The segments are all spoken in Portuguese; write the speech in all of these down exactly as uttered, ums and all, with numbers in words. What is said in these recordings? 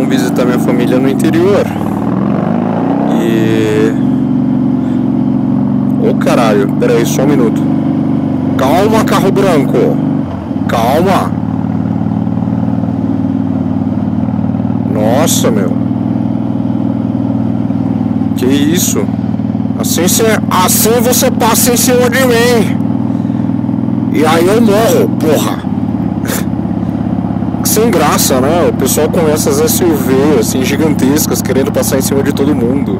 vão visitar minha família no interior. E... Ô caralho, pera aí, só um minuto. Calma, carro branco. Calma. Nossa, meu. Que isso? Assim, cê, assim você passa em cima de mim. E aí eu morro, porra. Sem graça, né? O pessoal com essas S U V, assim, gigantescas, querendo passar em cima de todo mundo.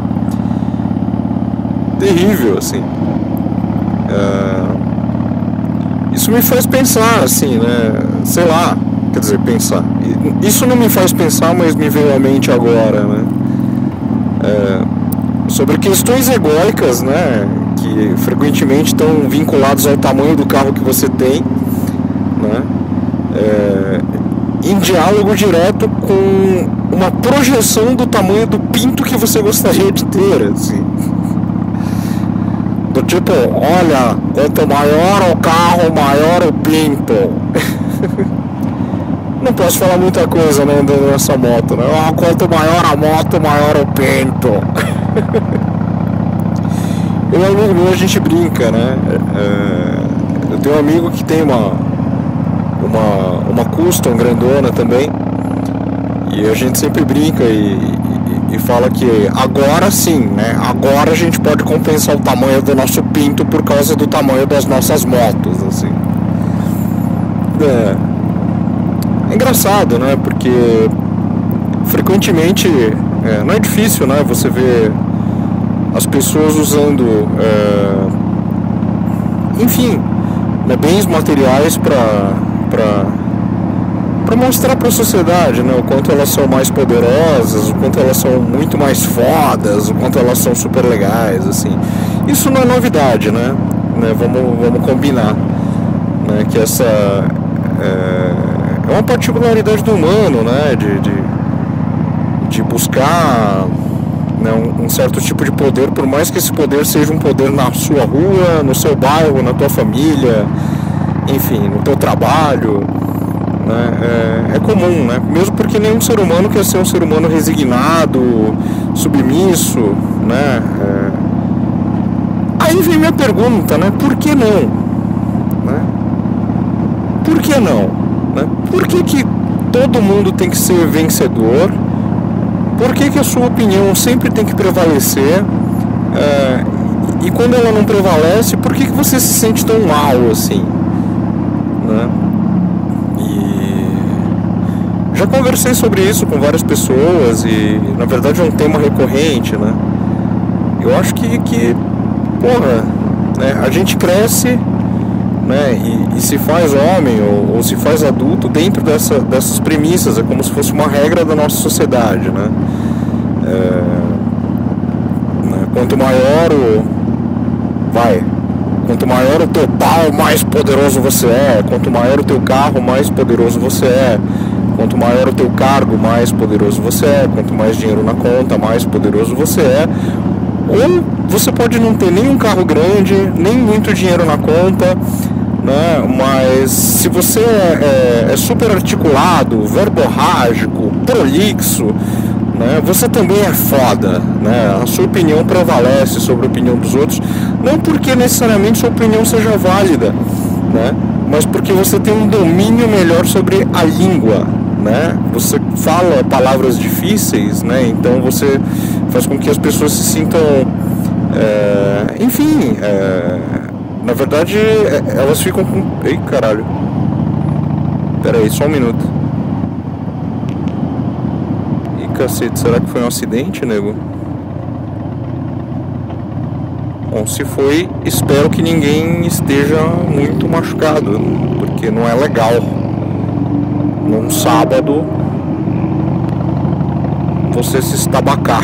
Terrível, assim. É... Isso me faz pensar, assim, né? Sei lá, quer dizer, pensar. Isso não me faz pensar, mas me veio à mente agora, né? É... Sobre questões egóicas, né? Que frequentemente estão vinculados ao tamanho do carro que você tem, né? É... Em diálogo direto com uma projeção do tamanho do pinto que você gostaria de ter, assim. Do tipo, olha, quanto maior o carro, maior o pinto. Não posso falar muita coisa, né, andando nessa moto, né? Ah, quanto maior a moto, maior o pinto. Eu e um amigo meu, a gente brinca, né? É, eu tenho um amigo que tem uma uma, uma custom grandona também, e a gente sempre brinca e, e, e fala que agora sim, né? Agora a gente pode compensar o tamanho do nosso pinto por causa do tamanho das nossas motos, assim. É, é engraçado, né? Porque frequentemente é, não é difícil, né? Você vê as pessoas usando é, enfim, né, bens materiais para para mostrar para a sociedade, né, o quanto elas são mais poderosas, o quanto elas são muito mais fodas, o quanto elas são super legais, assim. Isso não é novidade, né? né vamos, vamos combinar, né, que essa é, é uma particularidade do humano, né, de, de, de buscar, né, um, um certo tipo de poder, por mais que esse poder seja um poder na sua rua, no seu bairro, na tua família, enfim, no teu trabalho, né? É, é comum, né? Mesmo porque nenhum ser humano quer ser um ser humano resignado, submisso, né? É... Aí vem minha pergunta, né? Por que não? Né? Por que não? Né? Por que que todo mundo tem que ser vencedor? Por que que a sua opinião sempre tem que prevalecer? É... E quando ela não prevalece, por que que você se sente tão mal assim? Né? E já conversei sobre isso com várias pessoas e na verdade é um tema recorrente, né? Eu acho que, que porra, né? A gente cresce, né? E, e se faz homem ou, ou se faz adulto dentro dessa, dessas premissas, é como se fosse uma regra da nossa sociedade, né? É, né? Quanto maior o vai Quanto maior o teu pau, mais poderoso você é. Quanto maior o teu carro, mais poderoso você é. Quanto maior o teu cargo, mais poderoso você é. Quanto mais dinheiro na conta, mais poderoso você é. Ou você pode não ter nenhum carro grande, nem muito dinheiro na conta, né? Mas se você é, é, é super articulado, verborrágico, prolixo, né? Você também é foda, né? A sua opinião prevalece sobre a opinião dos outros, não porque necessariamente sua opinião seja válida, né? Mas porque você tem um domínio melhor sobre a língua, né? Você fala palavras difíceis, né? Então você faz com que as pessoas se sintam, é, enfim, é, na verdade elas ficam com... Ei, caralho. Pera aí, só um minuto. Cacete, será que foi um acidente, nego? Bom, se foi, espero que ninguém esteja muito machucado, porque não é legal num sábado você se estabacar.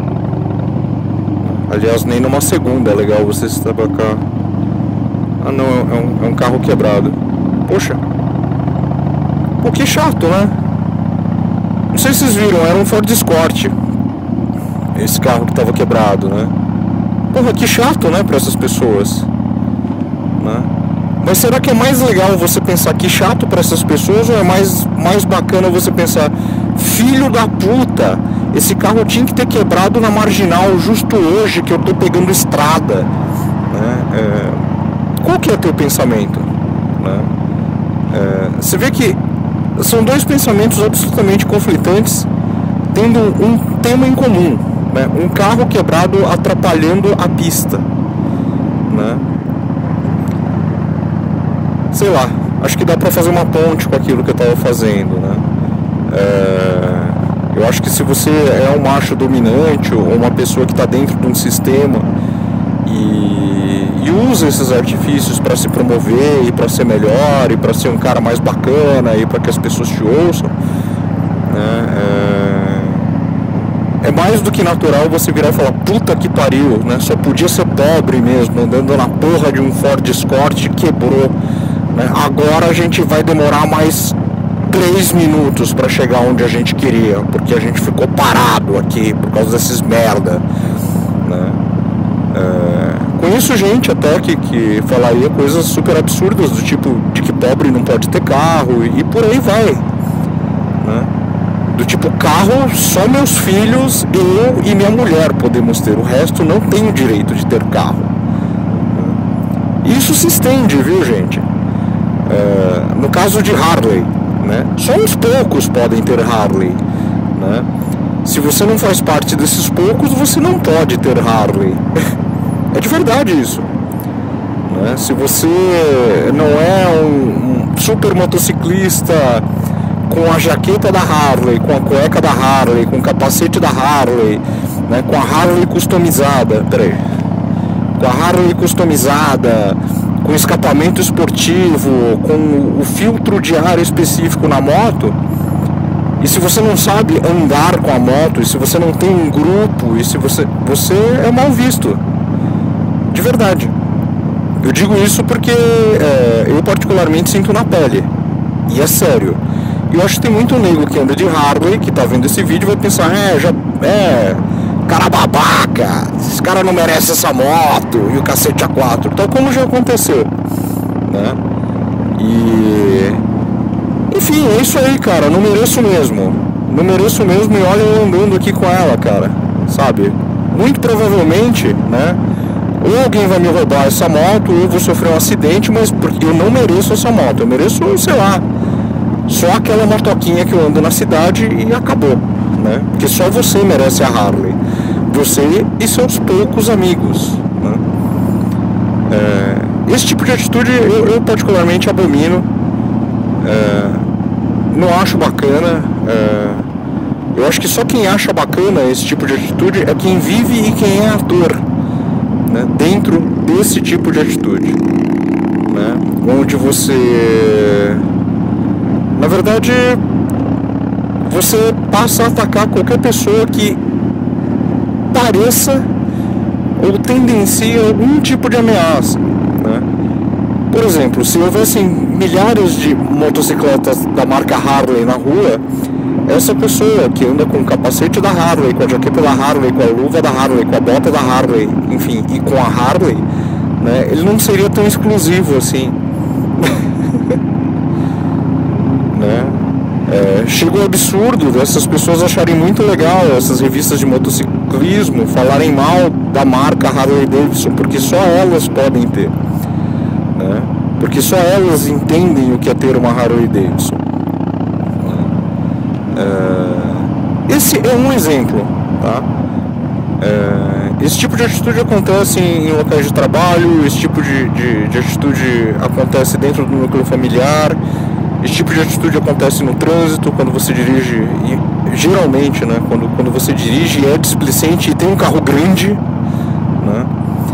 Aliás, nem numa segunda é legal você se estabacar. Ah não, é um, é um carro quebrado. Poxa, pô, que chato, né? Não sei se vocês viram, era um Ford Escort, esse carro que estava quebrado, né? Porra, que chato, né, para essas pessoas, né? Mas será que é mais legal você pensar que chato para essas pessoas, ou é mais, mais bacana você pensar filho da puta, esse carro tinha que ter quebrado na marginal justo hoje que eu tô pegando estrada, né? É, qual que é teu pensamento, né? É, você vê que são dois pensamentos absolutamente conflitantes, tendo um tema em comum, né? Um carro quebrado atrapalhando a pista, né? Sei lá, acho que dá pra fazer uma ponte com aquilo que eu tava fazendo, né? É, eu acho que se você é um macho dominante ou uma pessoa que está dentro de um sistema e, e usa esses artifícios para se promover e para ser melhor e para ser um cara mais bacana e para que as pessoas te ouçam, né? É, é mais do que natural você virar e falar, puta que pariu, né? Só podia ser pobre mesmo, andando na porra de um Ford Escort, quebrou, né? Agora a gente vai demorar mais três minutos para chegar onde a gente queria, porque a gente ficou parado aqui por causa desses merda, né? É, conheço gente até que, que falaria coisas super absurdas, do tipo de que pobre não pode ter carro e, e por aí vai, né? Do tipo, carro só meus filhos, eu e minha mulher podemos ter, o resto não tem o direito de ter carro, né? Isso se estende, viu, gente? É, no caso de Harley, né? Só uns poucos podem ter Harley, né? Se você não faz parte desses poucos, você não pode ter Harley. É de verdade isso, né? Se você não é um, um super motociclista com a jaqueta da Harley, com a cueca da Harley, com o capacete da Harley, né? Com a Harley customizada, peraí, com a Harley customizada, com escapamento esportivo, com o filtro de ar específico na moto, e se você não sabe andar com a moto, e se você não tem um grupo, e se você... você é mal visto. De verdade. Eu digo isso porque é, eu particularmente sinto na pele. E é sério. E eu acho que tem muito nego que anda de Harley, que tá vendo esse vídeo, vai pensar, é, já... é... cara babaca, esse cara não merece essa moto e o cacete A quatro, tal como já aconteceu, né? E enfim, é isso aí, cara, não mereço mesmo, não mereço mesmo, e olha eu andando aqui com ela, cara, sabe? Muito provavelmente, né? Ou alguém vai me roubar essa moto, ou eu vou sofrer um acidente, mas porque eu não mereço essa moto, eu mereço, sei lá, só aquela motoquinha que eu ando na cidade e acabou, né? Porque só você merece a Harley, você e seus poucos amigos, né? É, esse tipo de atitude eu, eu particularmente abomino, é, não acho bacana, é, eu acho que só quem acha bacana esse tipo de atitude é quem vive e quem é ator, né? Dentro desse tipo de atitude, né? Onde você, na verdade, você passa a atacar qualquer pessoa que pareça ou tendencie a algum tipo de ameaça, né? Por exemplo, se houvessem milhares de motocicletas da marca Harley na rua, essa pessoa que anda com o capacete da Harley, com a jaqueta da Harley, com a luva da Harley, com a bota da Harley, enfim, e com a Harley, né, ele não seria tão exclusivo assim. Né? É, chega o absurdo dessas pessoas acharem muito legal essas revistas de motociclismo falarem mal da marca Harley Davidson, porque só elas podem ter, né? Porque só elas entendem o que é ter uma Harley Davidson. É, esse é um exemplo, tá? É, esse tipo de atitude acontece em, em locais de trabalho, esse tipo de, de, de atitude acontece dentro do núcleo familiar. Esse tipo de atitude acontece no trânsito, quando você dirige, e geralmente, né, quando, quando você dirige e é displicente e tem um carro grande, né,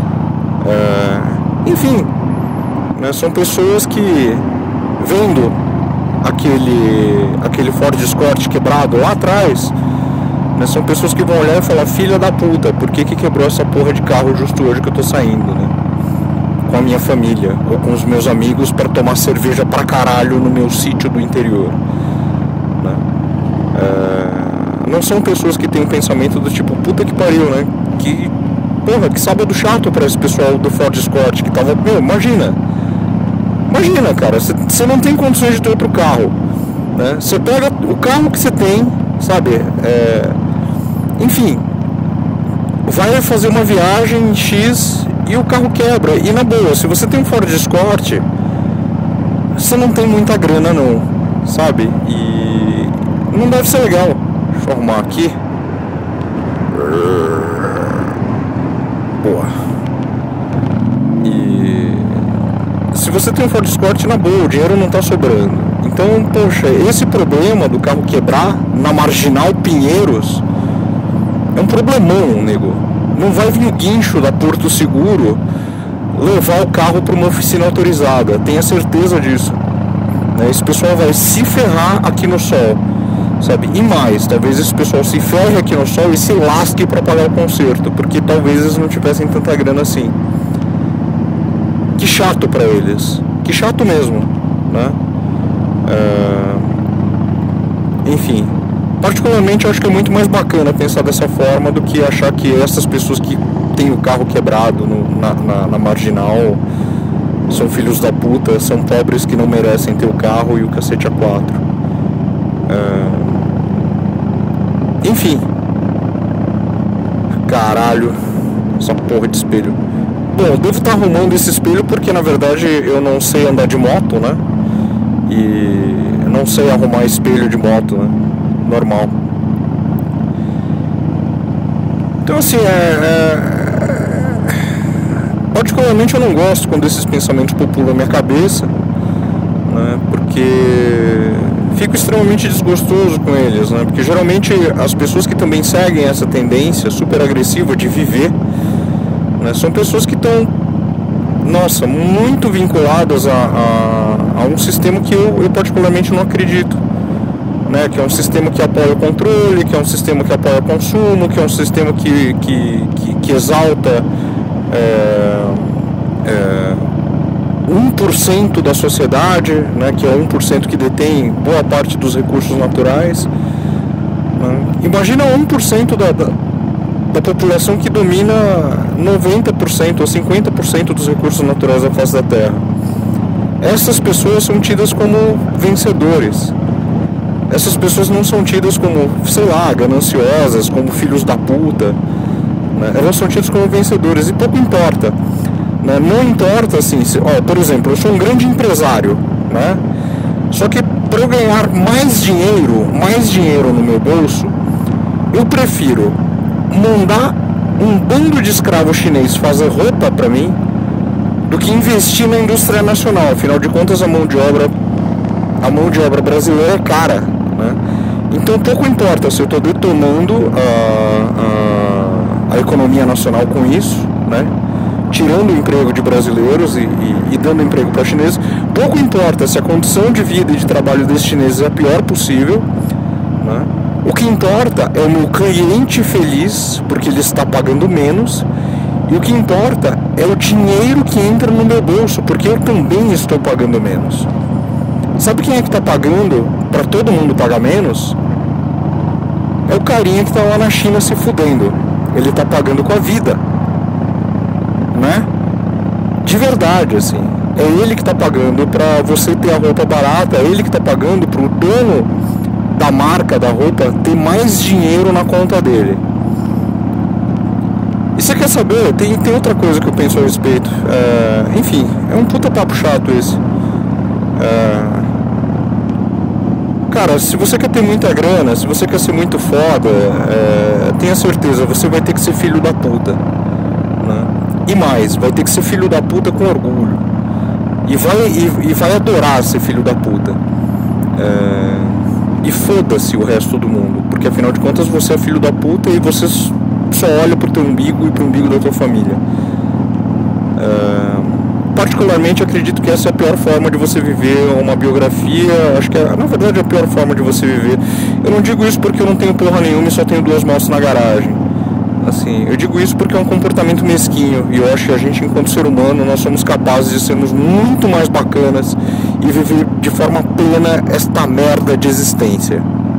é, enfim, né, são pessoas que, vendo aquele, aquele Ford Escort quebrado lá atrás, né, são pessoas que vão olhar e falar, filha da puta, por que que quebrou essa porra de carro justo hoje que eu tô saindo, né? Com a minha família ou com os meus amigos para tomar cerveja pra caralho no meu sítio do interior, né? É, não são pessoas que têm um pensamento do tipo, puta que pariu, né? Que porra, que sábado chato para esse pessoal do Ford Escort que tava, meu, imagina, imagina, cara, você não tem condições de ter outro carro, né? Você pega o carro que você tem, sabe? É, enfim, vai fazer uma viagem X e o carro quebra. E na boa, se você tem um Ford Escort, você não tem muita grana não, sabe? E não deve ser legal. Deixa eu arrumar aqui. Boa. E se você tem um Ford Escort, na boa, o dinheiro não tá sobrando. Então, poxa, esse problema do carro quebrar na Marginal Pinheiros é um problemão, nego. Não vai vir o guincho da Porto Seguro levar o carro para uma oficina autorizada, tenha certeza disso, né? Esse pessoal vai se ferrar aqui no sol, sabe? E mais, talvez esse pessoal se ferre aqui no sol e se lasque para pagar o conserto, porque talvez eles não tivessem tanta grana assim. Que chato para eles, que chato mesmo, né? É... Enfim, particularmente eu acho que é muito mais bacana pensar dessa forma do que achar que essas pessoas que têm o carro quebrado no, na, na, na Marginal são filhos da puta, são pobres que não merecem ter o carro e o cacete a quatro. É... Enfim, caralho, essa porra de espelho. Bom, eu devo estar arrumando esse espelho porque na verdade eu não sei andar de moto, né? E não sei arrumar espelho de moto, né? Normal. Então assim, é, é... particularmente eu não gosto quando esses pensamentos populam na minha cabeça, né? Porque fico extremamente desgostoso com eles, né? Porque geralmente as pessoas que também seguem essa tendência super agressiva de viver, né, são pessoas que estão, nossa, muito vinculadas a, a, a um sistema que eu, eu particularmente não acredito, né, que é um sistema que apoia o controle, que é um sistema que apoia o consumo, que é um sistema que, que, que, que exalta é, é, um por cento da sociedade, né, que é um por cento que detém boa parte dos recursos naturais, né. Imagina um por cento da, da, da população que domina noventa por cento ou cinquenta por cento dos recursos naturais da face da Terra. Essas pessoas são tidas como vencedores. Essas pessoas não são tidas como, sei lá, gananciosas, como filhos da puta, né? Elas são tidas como vencedores e pouco importa, né? Não importa assim, se, ó, por exemplo, eu sou um grande empresário, né? Só que para eu ganhar mais dinheiro, mais dinheiro no meu bolso, eu prefiro mandar um bando de escravo chinês fazer roupa para mim do que investir na indústria nacional. Afinal de contas, a mão de obra a mão de obra brasileira é cara, né? Então pouco importa se eu estou detonando a, a, a economia nacional com isso, né? Tirando o emprego de brasileiros e, e, e dando emprego para chineses. Pouco importa se a condição de vida e de trabalho desses chineses é a pior possível, né? O que importa é o meu cliente feliz, porque ele está pagando menos. E o que importa é o dinheiro que entra no meu bolso, porque eu também estou pagando menos. Sabe quem é que está pagando para todo mundo pagar menos? É o carinha que está lá na China se fudendo. Ele está pagando com a vida, né? De verdade, assim. É ele que está pagando para você ter a roupa barata. É ele que está pagando para o dono da marca da roupa ter mais dinheiro na conta dele. E você quer saber? Tem, tem outra coisa que eu penso a respeito. É, enfim, é um puta papo chato esse. É, cara, se você quer ter muita grana, se você quer ser muito foda, é, tenha certeza, você vai ter que ser filho da puta, né? E mais, vai ter que ser filho da puta com orgulho. E vai, e, e vai adorar ser filho da puta. É, E foda-se o resto do mundo, porque afinal de contas você é filho da puta e você só olha pro teu umbigo e pro umbigo da tua família. É, particularmente acredito que essa é a pior forma de você viver uma biografia. Acho que é, na verdade, a pior forma de você viver. Eu não digo isso porque eu não tenho porra nenhuma e só tenho duas motos na garagem. Assim, eu digo isso porque é um comportamento mesquinho e eu acho que a gente, enquanto ser humano, nós somos capazes de sermos muito mais bacanas e viver de forma plena esta merda de existência.